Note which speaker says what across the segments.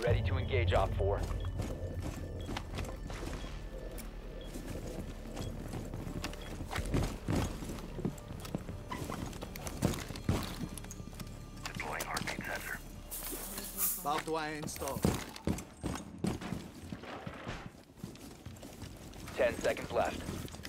Speaker 1: ready to engage Op 4.
Speaker 2: Deploying heartbeat sensor.
Speaker 3: Barbed wire installed.
Speaker 1: 10 seconds left.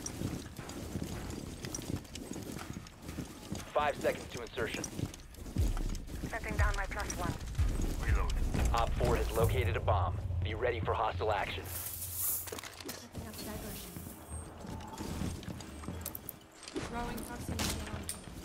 Speaker 1: 5 seconds to insertion.
Speaker 4: Setting down my +1.
Speaker 2: Reload.
Speaker 1: Op 4 has located a bomb. Be ready for hostile action.
Speaker 5: Setting up diversion. Throwing proximity alarm.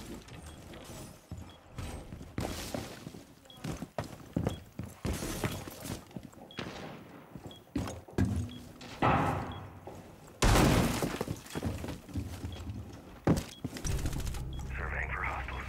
Speaker 2: Surveying for hostiles.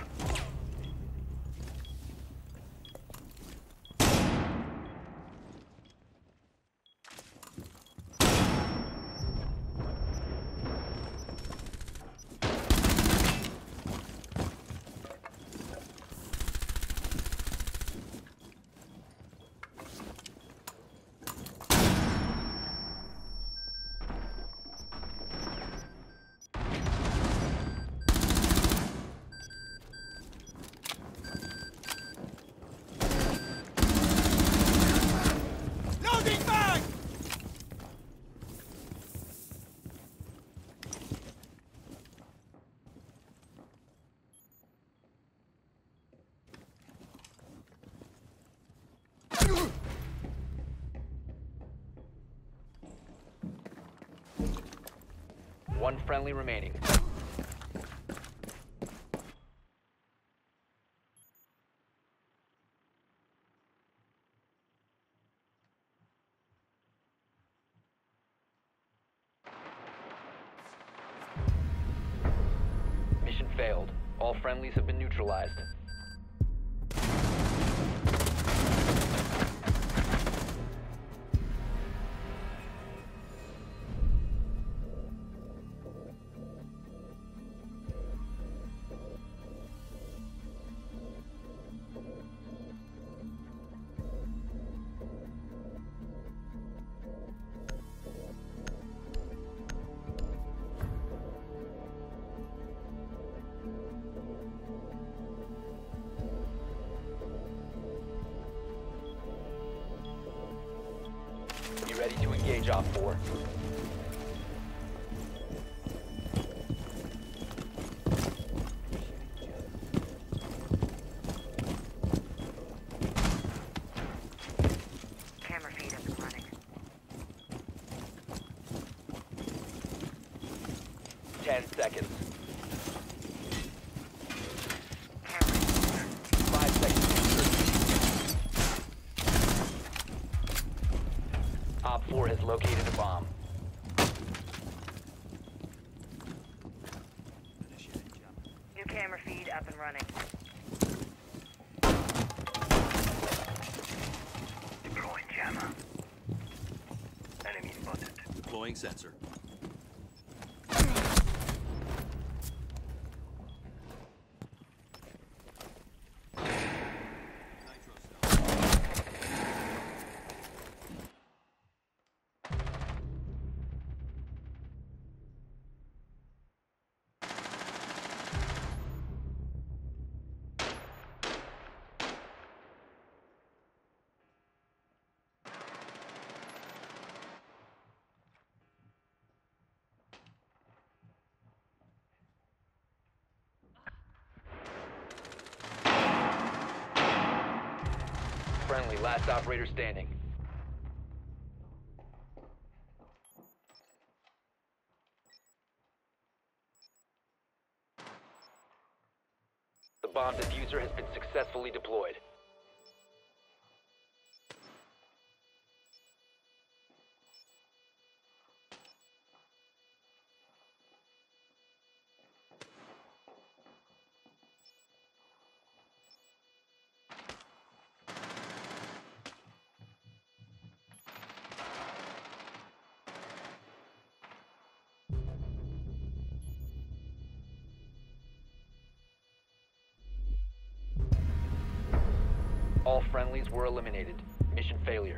Speaker 3: Loading mag!
Speaker 1: One friendly remaining. Mission failed. All friendlies have been neutralized. Be ready to engage Op 4.
Speaker 4: Camera feed up and running.
Speaker 1: 10 seconds.
Speaker 4: Camera.
Speaker 1: 5 seconds to insertion. Op 4 has located a bomb.
Speaker 4: New camera feed up and running.
Speaker 2: Deploying jammer. Enemy spotted.
Speaker 3: Deploying sensor.
Speaker 1: Friendly, last operator standing. The bomb diffuser has been successfully deployed. All friendlies were eliminated. Mission failure.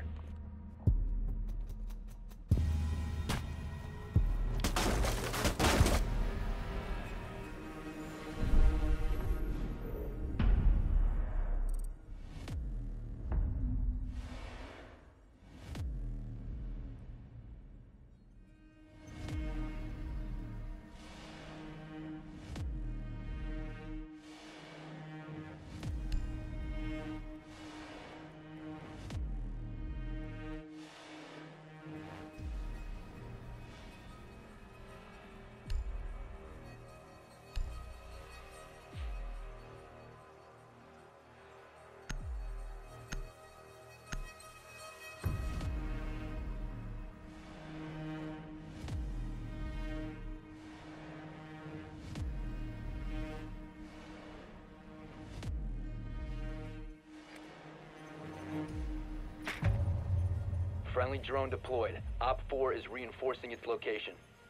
Speaker 1: Friendly drone deployed. Op 4 is reinforcing its location.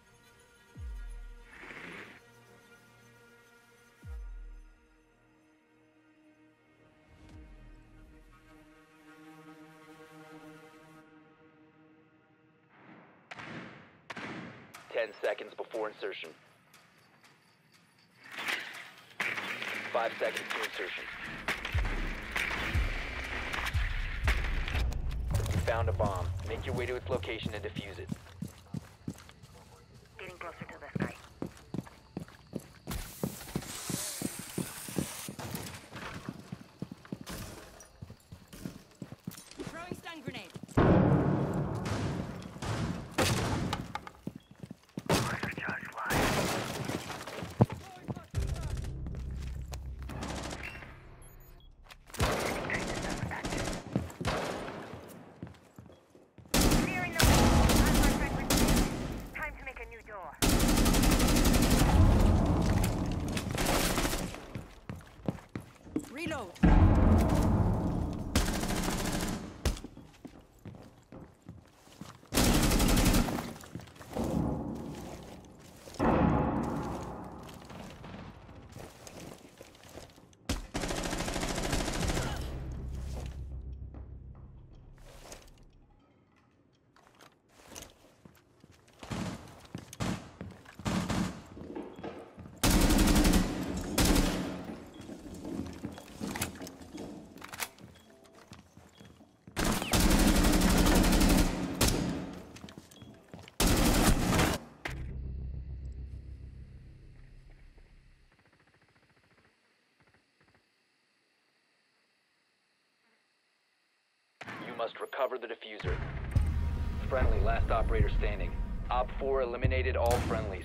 Speaker 1: Ten seconds before insertion. 5 seconds to insertion. You found a bomb. Make your way to its location and defuse it.
Speaker 4: Getting closer to this guy.
Speaker 5: Throwing stun grenade.
Speaker 2: Laser charge live.
Speaker 4: Clearing the wall. On my friend with me. Time to make a new door.
Speaker 5: Reload.
Speaker 1: You must recover the diffuser. Friendly, last operator standing. Op 4 eliminated all friendlies.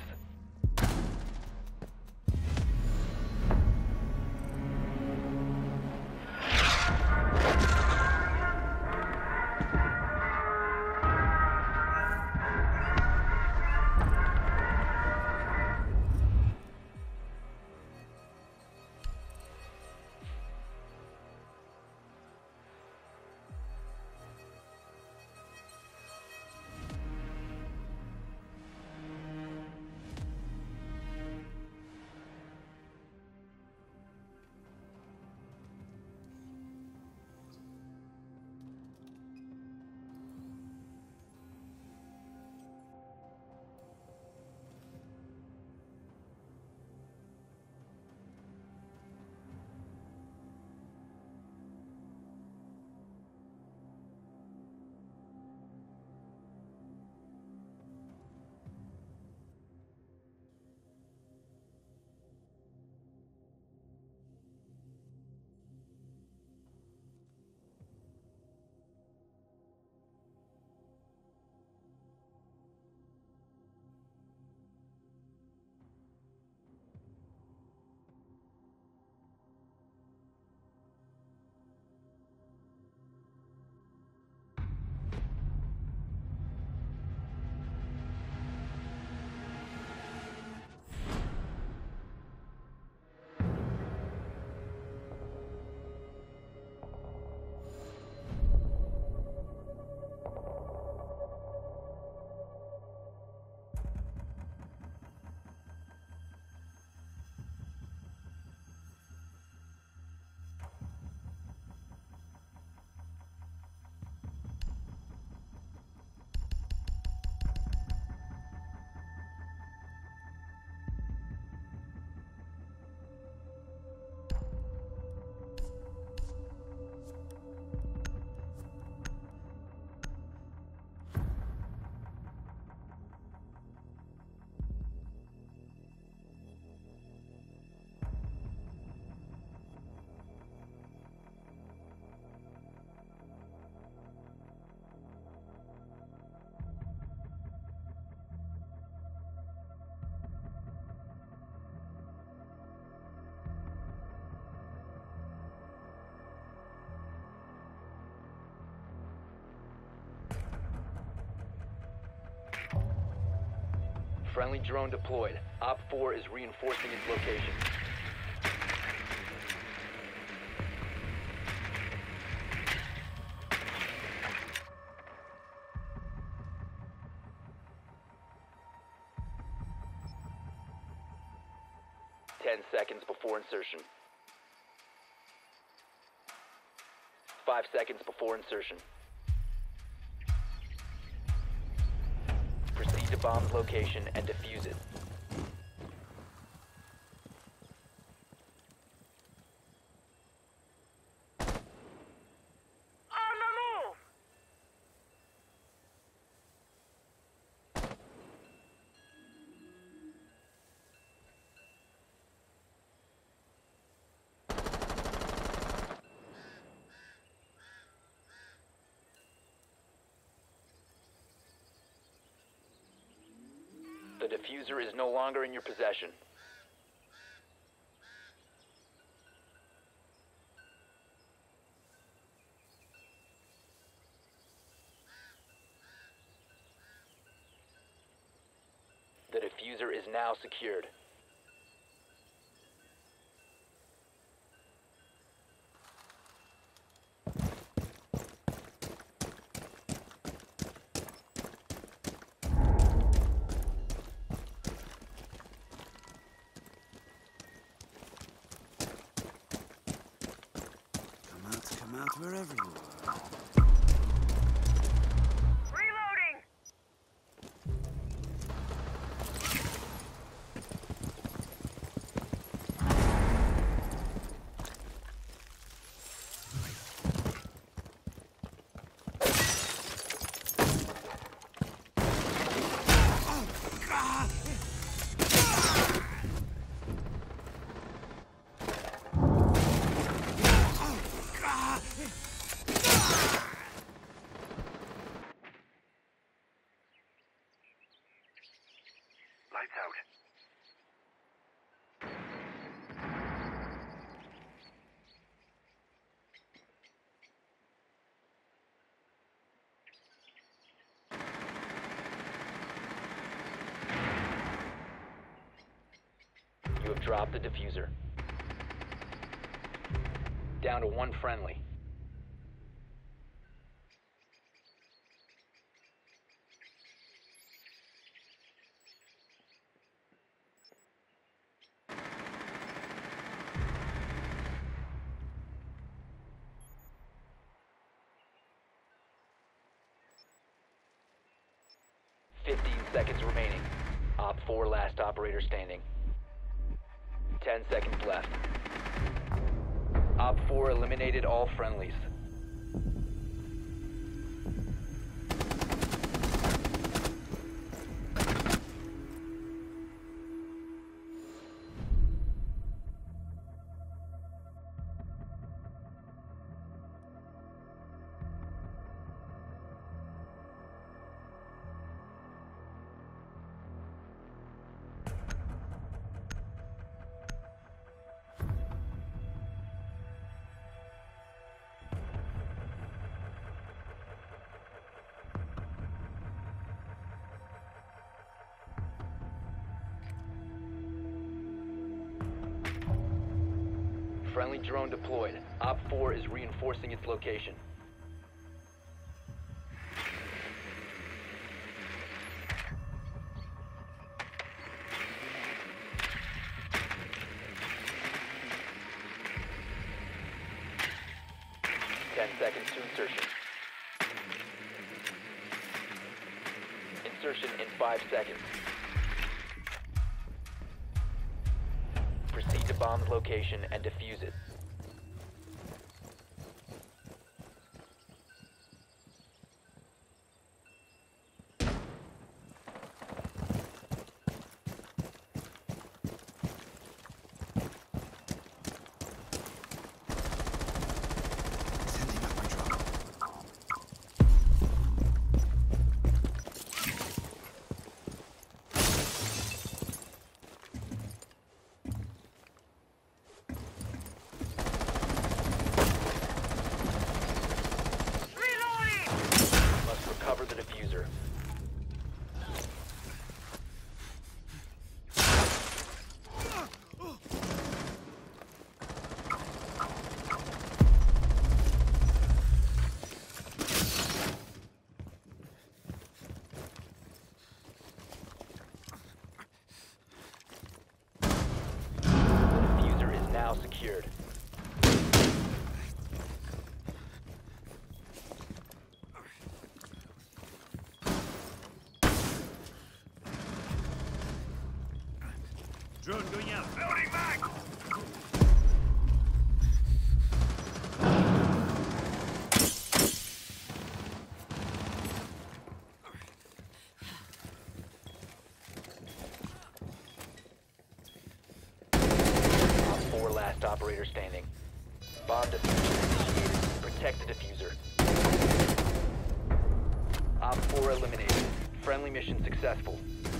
Speaker 1: Friendly drone deployed. Op 4 is reinforcing its location. Ten seconds before insertion. 5 seconds before insertion. Proceed to bomb's location and defuse it.
Speaker 4: On the move!
Speaker 1: The diffuser is no longer in your possession. The diffuser is now secured.
Speaker 3: Come out wherever you are.
Speaker 4: Reloading!
Speaker 2: Lights out.
Speaker 1: You have dropped the diffuser. Down to one friendly. Seconds remaining. Op 4 last operator standing. 10 seconds left. Op 4 eliminated all friendlies. Friendly drone deployed. Op 4 is reinforcing its location. Seconds to insertion. Insertion in 5 seconds. Proceed to bomb's location and defuse it.
Speaker 3: Drone going out.
Speaker 2: Loading mag!
Speaker 1: Op 4 last operator standing. Bomb diffuser initiated. Protect the diffuser. Op 4 eliminated. Friendly mission successful.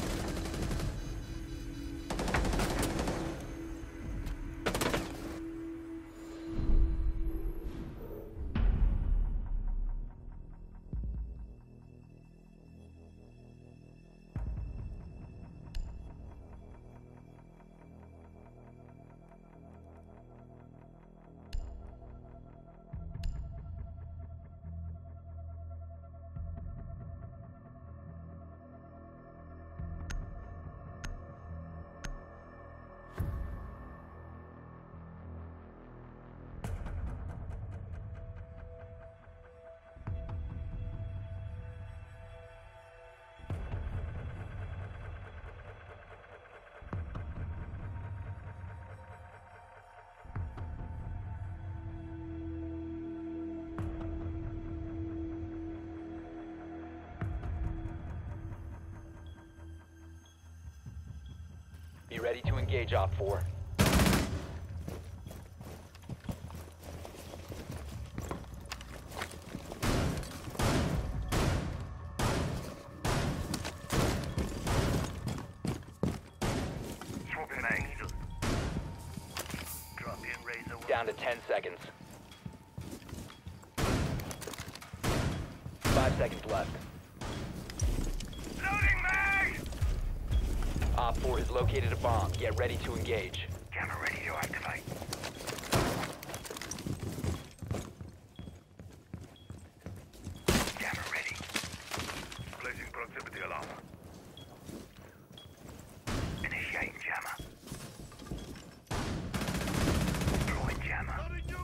Speaker 1: Be ready to engage Op 4.
Speaker 2: Swapping mag. Drop in razor.
Speaker 1: Down to 10 seconds. 5 seconds left.
Speaker 2: Loading mag!
Speaker 1: Op 4 has located a bomb. Get ready to engage.
Speaker 2: Camera ready to activate. Camera ready. Placing proximity alarm. Initiating jammer. Deploying jammer.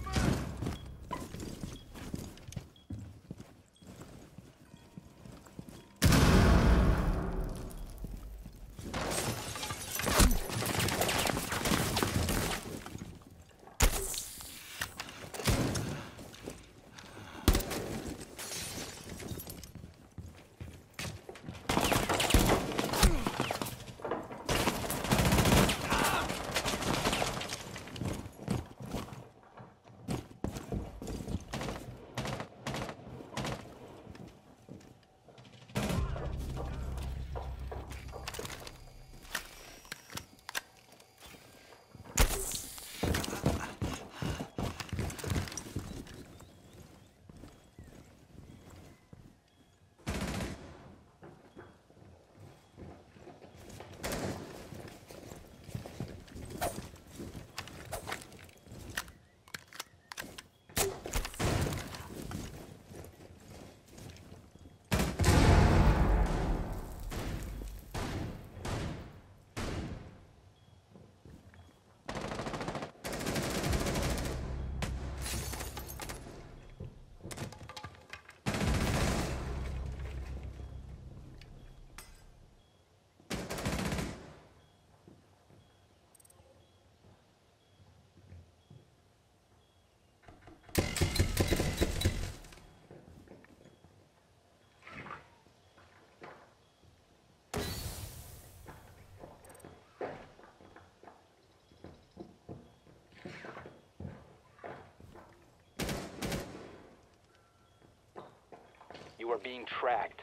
Speaker 1: You are being tracked.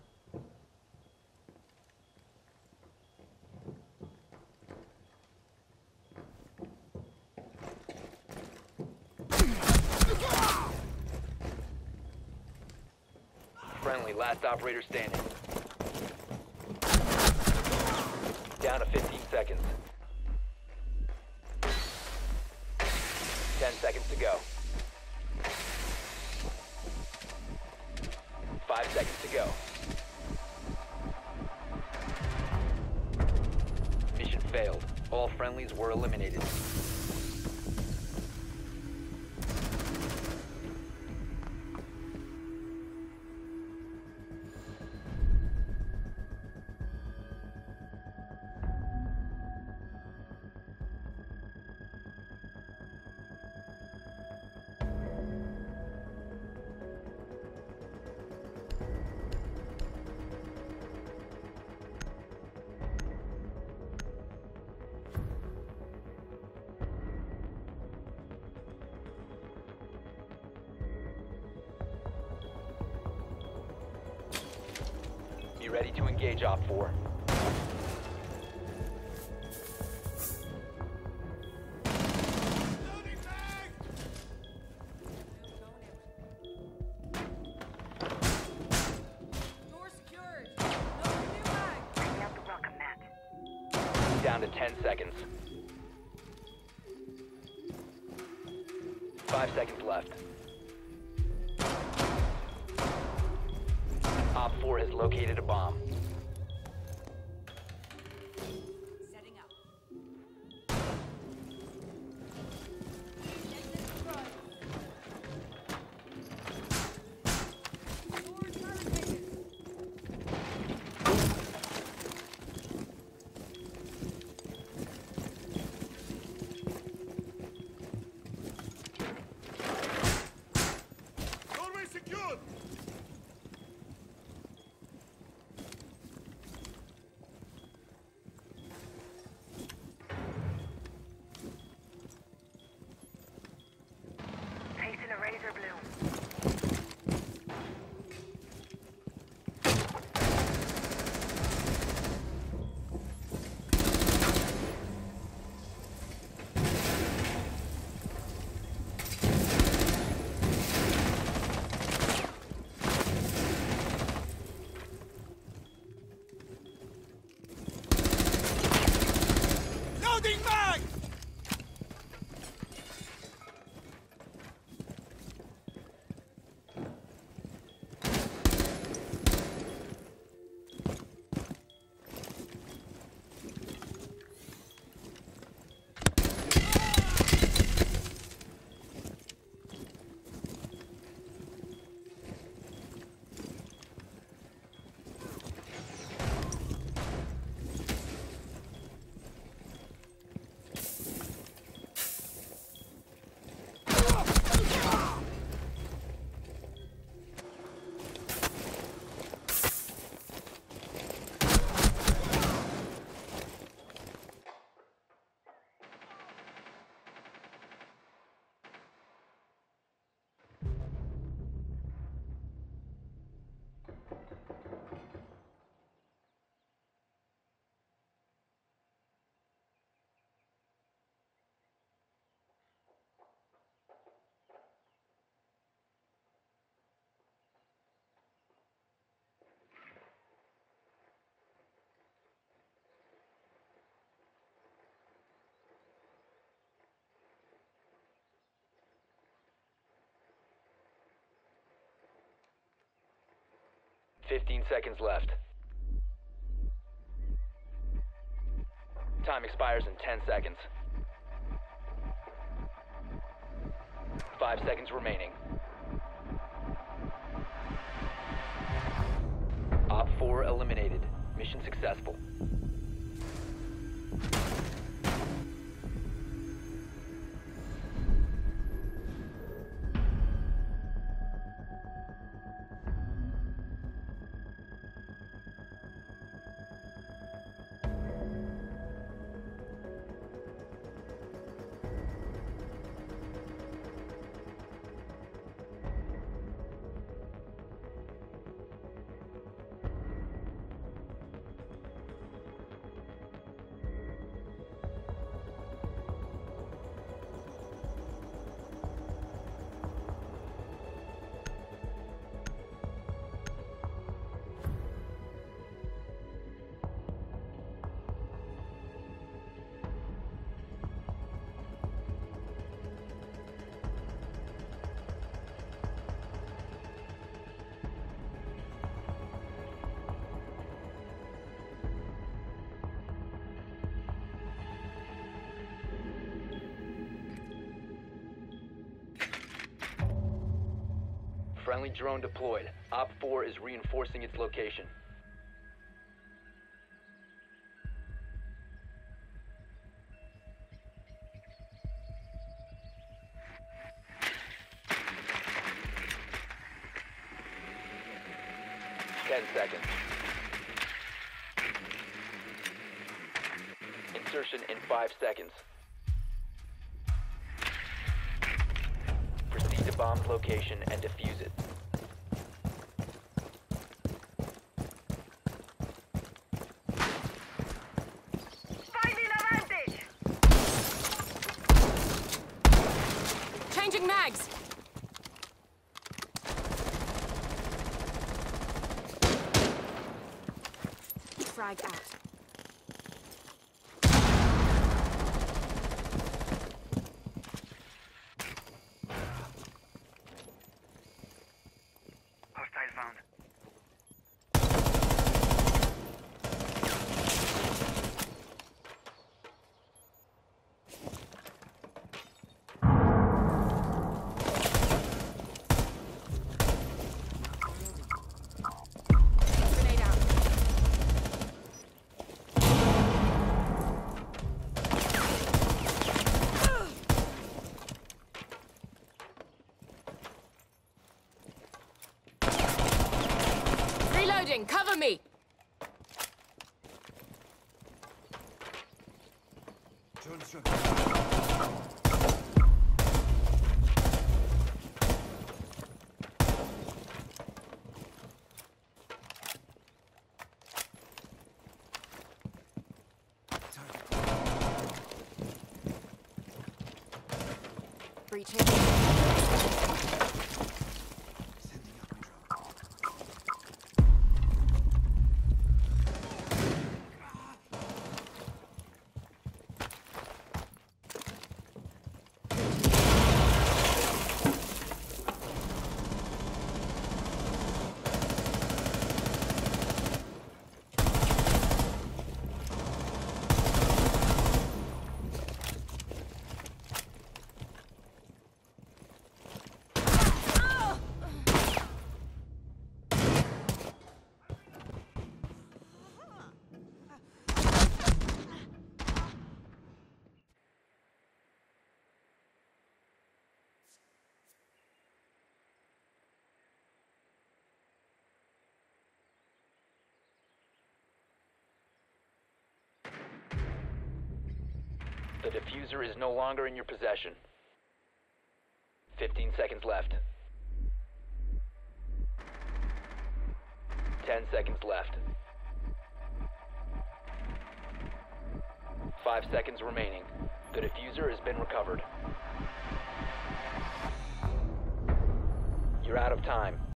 Speaker 1: Friendly, last operator standing. Down to 15 seconds. 10 seconds to go. 5 seconds to go. Mission failed. All friendlies were eliminated. ready to engage Op 4.
Speaker 5: Door secured. No new mag.
Speaker 4: Bring out the welcome mat.
Speaker 1: Down to 10 seconds. 5 seconds left. Op 4 has located a bomb.
Speaker 5: Setting up. Exit front. Doors barricaded.
Speaker 2: Doorway secured!
Speaker 4: Facing a razor bloom.
Speaker 3: Loading mag!
Speaker 1: Fifteen seconds left. Time expires in 10 seconds. 5 seconds remaining. Op 4 eliminated. Mission successful. Friendly drone deployed. Op 4 is reinforcing its location. Seconds. Insertion in 5 seconds. Proceed to bomb's location and defuse it.
Speaker 5: Changing mags. Frag out.
Speaker 2: Hostile found.
Speaker 5: Grenade out. Reloading, cover me! Breaching.
Speaker 1: The diffuser is no longer in your possession. 15 seconds left. 10 seconds left. 5 seconds remaining. The diffuser has been recovered. You're out of time.